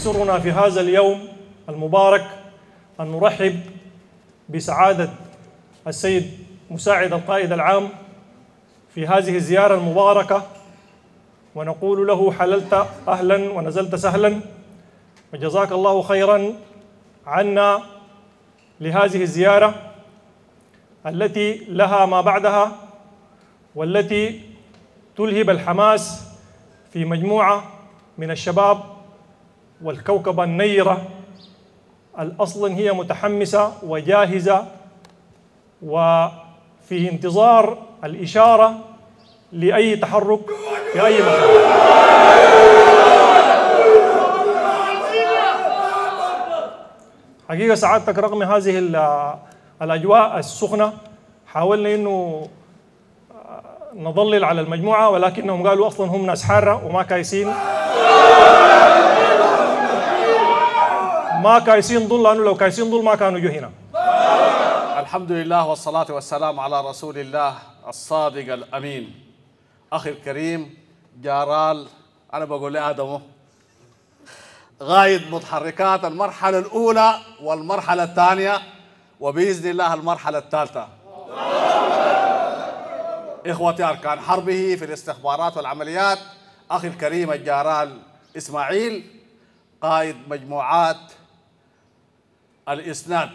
يسرنا في هذا اليوم المبارك أن نرحب بسعادة السيد مساعد القائد العام في هذه الزيارة المباركة، ونقول له حللت أهلا ونزلت سهلا، وجزاك الله خيرا عنا لهذه الزيارة التي لها ما بعدها، والتي تلهب الحماس في مجموعة من الشباب والكوكبة النيرة الأصل هي متحمسة وجاهزة وفي انتظار الإشارة لأي تحرك في أي مكان. حقيقة سعادتك رغم هذه الأجواء السخنة حاولنا إنه نظلل على المجموعة، ولكنهم قالوا أصلا هم ناس حارة وما كايسين ظل، لأنه لو كايسين ظل ما كانوا جو هنا. الحمد لله والصلاة والسلام على رسول الله الصادق الأمين. أخي الكريم جارال، أنا بقول لآدمه غايد متحركات المرحلة الأولى والمرحلة الثانية وبإذن الله المرحلة الثالثة. إخوتي أركان حربه في الاستخبارات والعمليات، أخي الكريم الجارال إسماعيل قائد مجموعات الإسناد،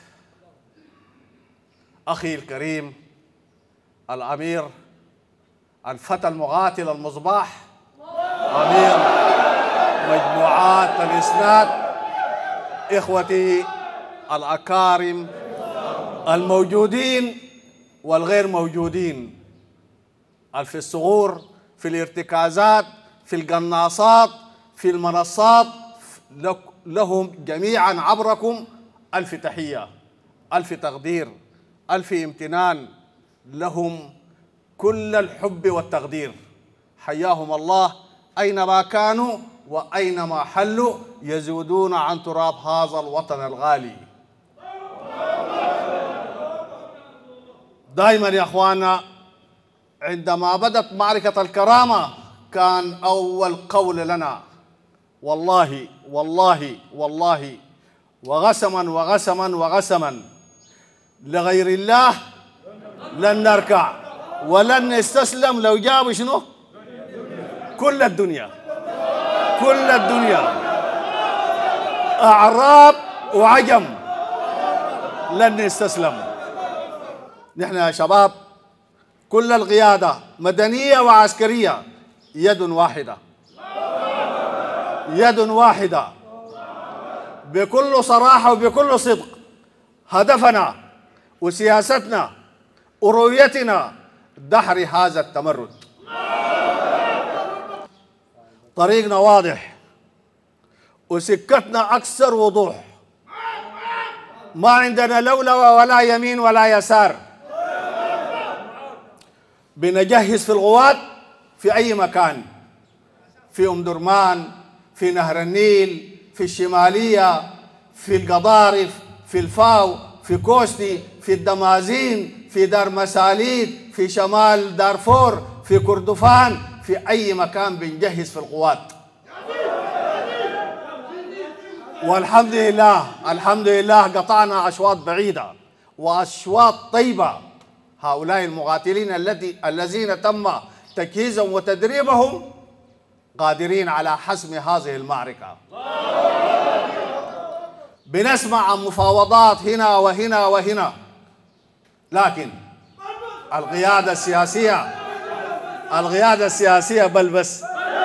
أخي الكريم الأمير الفتى المقاتل المصباح أمير مجموعات الإسناد، إخوتي الأكارم الموجودين والغير موجودين، في الثغور، في الارتكازات، في القناصات، في المنصات، لهم جميعا عبركم ألف تحية، ألف تقدير، ألف امتنان، لهم كل الحب والتقدير. حياهم الله أينما كانوا وأينما حلوا، يزودون عن تراب هذا الوطن الغالي. دائما يا أخوانا عندما بدت معركة الكرامة كان أول قول لنا والله والله والله وغسما وغسما وغسما لغير الله لن نركع ولن نستسلم لو جابوا شنو؟ كل الدنيا أعراب وعجم لن نستسلم. نحن يا شباب كل القيادة مدنية وعسكرية يد واحدة، يد واحدة، بكل صراحة وبكل صدق. هدفنا وسياستنا ورؤيتنا دحر هذا التمرد. طريقنا واضح وسكتنا أكثر وضوح، ما عندنا لولوة ولا يمين ولا يسار. بنجهز في الغوات في أي مكان، في أم درمان، في نهر النيل، في الشمالية، في القضارف، في الفاو، في كوستي، في الدمازين، في دار مساليد، في شمال دارفور، في كردفان، في أي مكان بنجهز في القوات. والحمد لله الحمد لله قطعنا أشواط بعيدة وأشواط طيبة. هؤلاء المقاتلين الذين تم تجهيزهم وتدريبهم قادرين على حسم هذه المعركة. بنسمع عن مفاوضات هنا وهنا وهنا، لكن القيادة السياسية بل بس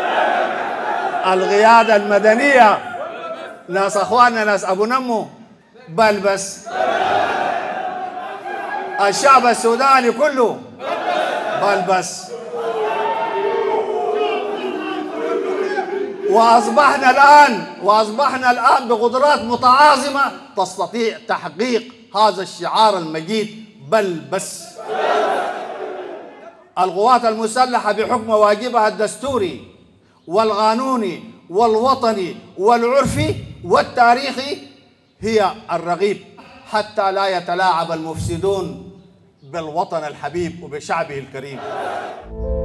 القيادة المدنية، ناس أخواننا ناس أبو نمو بل بس الشعب السوداني كله بل بس. وأصبحنا الآن بقدرات متعاظمة تستطيع تحقيق هذا الشعار المجيد بل بس. القوات المسلحة بحكم واجبها الدستوري والقانوني والوطني والعرفي والتاريخي هي الرغيب حتى لا يتلاعب المفسدون بالوطن الحبيب وبشعبه الكريم.